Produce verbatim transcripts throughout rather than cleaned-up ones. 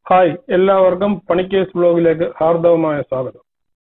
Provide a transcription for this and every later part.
Hi, എല്ലാവർക്കും പണിക്കേഴ്സ് ബ്ലോഗിലേക്ക് ഹാർദവമായ സ്വാഗതം.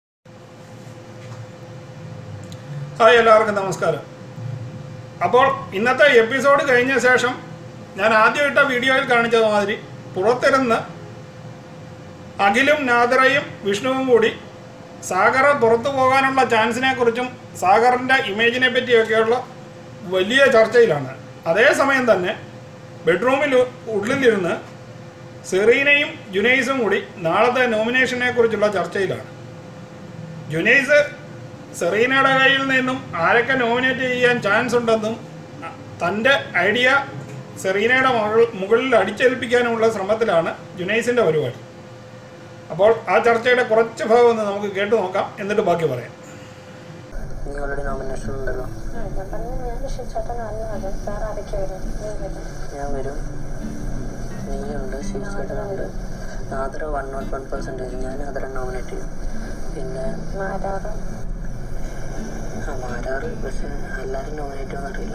Hi, എല്ലാവർക്കും നമസ്കാരം. അപ്പോൾ ഇന്നത്തെ എപ്പിസോഡ് കഴിഞ്ഞ ശേഷം ഞാൻ ആദ്യം ഇട്ട വീഡിയോയിൽ കാണിച്ചത് മാതിരി പുറത്തിരുന്ന് അഖിലും നാദിറയും വിഷ്ണുവും കൂടി സാഗർ പുറത്തു പോകാനുള്ള ചാൻസിനെ കുറിച്ചും സാഗറിൻ്റെ ഇമേജിനെ പറ്റിയൊക്കെയുള്ള വലിയ ചർച്ചയിലാണ്. അതേസമയം തന്നെ ബെഡ്റൂമിൽ ഉള്ളിലിരുന്ന് സെറീനയും ജുനൈസും കൂടി നാളത്തെ നോമിനേഷനെ കുറിച്ചുള്ള ചർച്ചയിലാണ്. ജുനൈസ് സെറീനയുടെ കയ്യിൽ നിന്നും ആരൊക്കെ നോമിനേറ്റ് ചെയ്യാൻ ചാൻസ് ഉണ്ടെന്നും തൻ്റെ ഐഡിയ സെറീനയുടെ മുകളിൽ അടിച്ചേൽപ്പിക്കാനുമുള്ള ശ്രമത്തിലാണ് ജുനൈസിൻ്റെ പരിപാടി. അപ്പോൾ ആ ചർച്ചയുടെ കുറച്ച് ഭാഗം ഒന്ന് നമുക്ക് കേട്ടു നോക്കാം, എന്നിട്ട് ബാക്കി പറയാം. ഞാൻ വരും, നീയുണ്ട്, ശിവചേട്ടനുണ്ട്, Nadira one not one percentage ഞാൻ നാദിറ നോമിനേറ്റ് ചെയ്യും. പിന്നെ മാരാറ് ആ മാരാറ് പക്ഷെ എല്ലാവരും നോമിനേറ്റ് ചെയ്യുമെന്നറിയില്ല.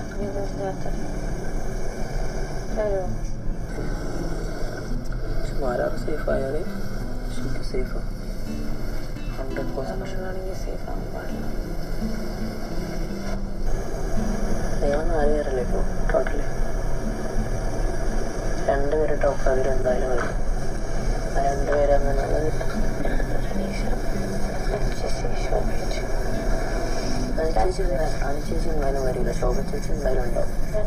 പക്ഷെ മാരാറ് സേഫ് ആയാൽ ശരിക്കും സേഫാണ്, ഹൺഡ്രഡ് പെർസെൻറ്റ് ആണെങ്കിൽ സേഫ് ആകാൻ പാടില്ല. ഞാൻ നാല് പേരല്ലേ ഇപ്പോൾ ടോട്ടല്, രണ്ടുപേരും ടോപ്പ് ഫൈവിൽ എന്തായാലും വരും. ആ രണ്ടുപേരും അങ്ങനെയുള്ളത് ചേച്ചി ചേച്ചി എന്തായാലും വരില്ല, ശോഭ ചേച്ചി എന്തായാലും ഉണ്ടാവും.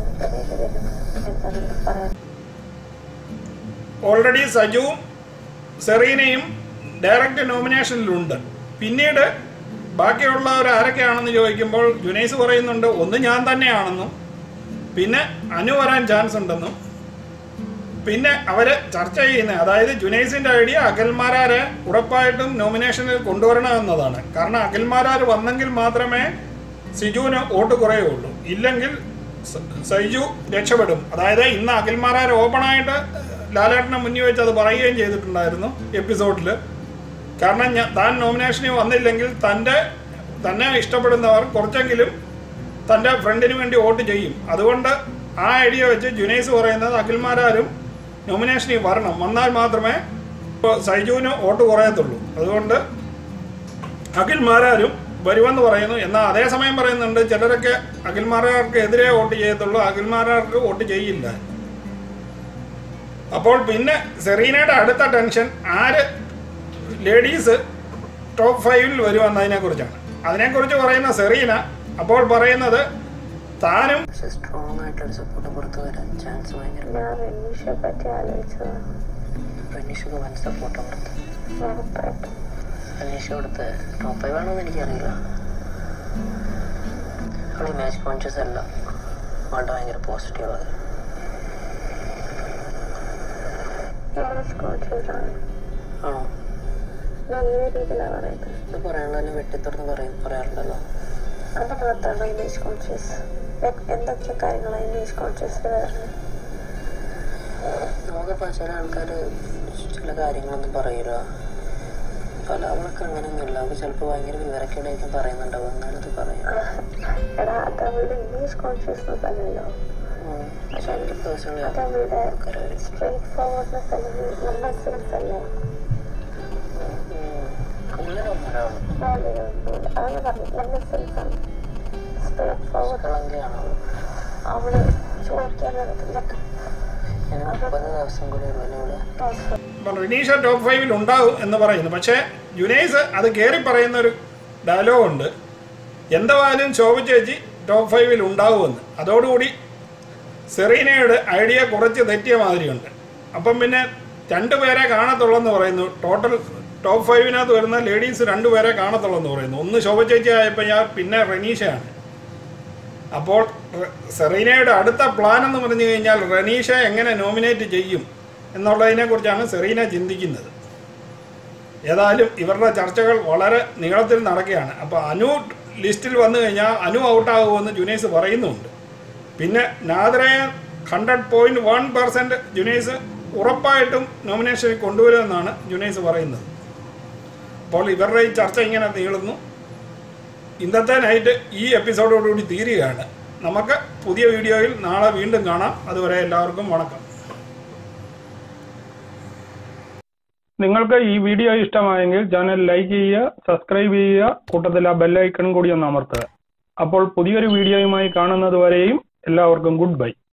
ഓൾറെഡി സജുവും സെറീനയും ഡയറക്റ്റ് നോമിനേഷനിലുണ്ട്. പിന്നീട് ബാക്കിയുള്ളവർ ആരൊക്കെയാണെന്ന് ചോദിക്കുമ്പോൾ ജുനൈസ് പറയുന്നുണ്ട് ഒന്ന് ഞാൻ തന്നെയാണെന്നും പിന്നെ അനു വരാൻ ചാൻസ് ഉണ്ടെന്നും. പിന്നെ അവർ ചർച്ച ചെയ്യുന്നത്, അതായത് ജുനൈസിൻ്റെ ഐഡിയ അഖിൽമാരാരെ ഉറപ്പായിട്ടും നോമിനേഷനിൽ കൊണ്ടുവരണമെന്നതാണ്. കാരണം അഖിൽമാരാർ വന്നെങ്കിൽ മാത്രമേ സിജുവിന് വോട്ട് കുറയുള്ളൂ, ഇല്ലെങ്കിൽ സൈജു രക്ഷപ്പെടും. അതായത് ഇന്ന് അഖിൽമാരാർ ഓപ്പണായിട്ട് ലാലേട്ടനെ മുന്നിൽ വെച്ച് അത് പറയുകയും ചെയ്തിട്ടുണ്ടായിരുന്നു എപ്പിസോഡിൽ. കാരണം ഞാൻ താൻ നോമിനേഷനിൽ വന്നില്ലെങ്കിൽ തൻ്റെ തന്നെ ഇഷ്ടപ്പെടുന്നവർ കുറച്ചെങ്കിലും തൻ്റെ ഫ്രണ്ടിന് വേണ്ടി വോട്ട് ചെയ്യും. അതുകൊണ്ട് ആ ഐഡിയ വെച്ച് ജുനൈസ് പറയുന്നത് അഖിൽമാരാരും നോമിനേഷനിൽ വരണം, വന്നാൽ മാത്രമേ ഇപ്പോൾ സൈജുവിന് വോട്ട് കുറയത്തുള്ളൂ. അതുകൊണ്ട് അഖിൽമാരാരും വരുമെന്ന് പറയുന്നു. എന്നാൽ അതേസമയം പറയുന്നുണ്ട് ചിലരൊക്കെ അഖിൽമാരാർക്ക് എതിരെ വോട്ട് ചെയ്യത്തുള്ളൂ, അഖിൽമാരാർക്ക് വോട്ട് ചെയ്യില്ല. അപ്പോൾ പിന്നെ സെറീനയുടെ അടുത്ത ടെൻഷൻ ആര് ലേഡീസ് ടോപ്പ് ഫൈവിൽ വരുമെന്നതിനെ കുറിച്ചാണ്. അതിനെക്കുറിച്ച് പറയുന്ന സെറീന അപ്പോൾ പറയുന്നത് താനും സ്ട്രോങ് ആയിട്ടൊരു സപ്പോർട്ട് പുറത്ത് വരാൻ ചാൻസ് ഭയങ്കര. റനീഷക്ക് വൻ സപ്പോർട്ട് പുറത്ത്. റനീഷ കൊടുത്ത് ടോപ്പ് ഫൈവ് ആണോന്ന് എനിക്കറിയില്ല. അവൾ ഇമേജ് കോൺഷ്യസ് അല്ല, അവളുടെ ഭയങ്കര പോസിറ്റീവ് അത്. ആണോ ഇത് പറയാനുള്ളതല്ലേ, വെട്ടിത്തുറന്ന് പറയും പറയാറുണ്ടല്ലോ. എന്തൊക്കെ കാര്യങ്ങളാണ് ഇമേജ് കോൺഷ്യസ് വരുന്നത്? നമുക്കിപ്പോൾ ചില ആൾക്കാർ ചില കാര്യങ്ങളൊന്നും പറയില്ല, പല അവൾക്ക് അങ്ങനെയൊന്നുമില്ല. അവൾക്ക് ചിലപ്പോൾ ഭയങ്കര വിവരക്കേടായിരിക്കും പറയുന്നുണ്ടാവും, എന്നാലും ഇത് പറയാം. എടാ അത് അവളുടെ ഇമേജ് കോൺഷ്യസ്നെസ് അല്ലല്ലോ, പക്ഷെ എനിക്ക് പേഴ്സണലി അതവളുടെ സ്ട്രേറ്റ് ഫോർവേഡ്നെസ് അല്ലെങ്കിൽ നല്ല സെൻസ് അല്ലേ. ഉള്ളിലൊന്നൊരാളും അതാണ് പറഞ്ഞു, നല്ല സെൻസാണ്, സ്ട്രേറ്റ് ഫോർവേഡ്. അവള് ചോദിക്കാനുള്ള മുപ്പത് ദിവസം കൂടി ഉള്ളൂ. റനീഷ ടോപ്പ് ഫൈവിൽ ഉണ്ടാവും എന്ന് പറയുന്നു. പക്ഷേ ജുനൈസ് അത് കയറി പറയുന്ന ഒരു ഡയലോഗുണ്ട്, എന്തായാലും ശോഭ ചേച്ചി ടോപ്പ് ഫൈവിൽ ഉണ്ടാവുമെന്ന്. അതോടുകൂടി സെറീനയുടെ ഐഡിയ കുറച്ച് തെറ്റിയ മാതിരിയുണ്ട്. അപ്പം പിന്നെ രണ്ടുപേരെ കാണത്തുള്ളെന്ന് പറയുന്നു. ടോട്ടൽ ടോപ്പ് ഫൈവിനകത്ത് വരുന്ന ലേഡീസ് രണ്ടുപേരെ കാണത്തുള്ളെന്ന് പറയുന്നു. ഒന്ന് ശോഭ ചേച്ചി ആയപ്പോൾ ഞാൻ പിന്നെ റനീഷയാണ്. അപ്പോൾ സെറീനയുടെ അടുത്ത പ്ലാൻ എന്ന് പറഞ്ഞു കഴിഞ്ഞാൽ റനീഷ എങ്ങനെ നോമിനേറ്റ് ചെയ്യും എന്നുള്ളതിനെക്കുറിച്ചാണ് സെറീന ചിന്തിക്കുന്നത്. ഏതായാലും ഇവരുടെ ചർച്ചകൾ വളരെ നീളത്തിൽ നടക്കുകയാണ്. അപ്പോൾ അനു ലിസ്റ്റിൽ വന്നു കഴിഞ്ഞാൽ അനു ഔട്ടാകുമെന്ന് ജുനൈസ് പറയുന്നുണ്ട്. പിന്നെ നാദിറയെ hundred point one percent Junaiz ഉറപ്പായിട്ടും നോമിനേഷനിൽ കൊണ്ടുവരുമെന്നാണ് ജുനൈസ് പറയുന്നത്. അപ്പോൾ ഇവരുടെ ഈ ചർച്ച ഇങ്ങനെ നീളുന്നു. ഇന്നത്തെ നൈറ്റ് ഈ എപ്പിസോഡോടുകൂടി തീരുകയാണ്. നമുക്ക് പുതിയ വീഡിയോയിൽ നാളെ വീണ്ടും കാണാം. അതുവരെ എല്ലാവർക്കും വണക്കം. നിങ്ങൾക്ക് ഈ വീഡിയോ ഇഷ്ടമായെങ്കിൽ ചാനൽ ലൈക്ക് ചെയ്യുക, സബ്സ്ക്രൈബ് ചെയ്യുക, കൂട്ടത്തിൽ ആ ബെല്ലൈക്കൺ കൂടി ഒന്ന് അമർത്തുക. അപ്പോൾ പുതിയൊരു വീഡിയോയുമായി കാണുന്നത് വരെയും എല്ലാവർക്കും ഗുഡ് ബൈ.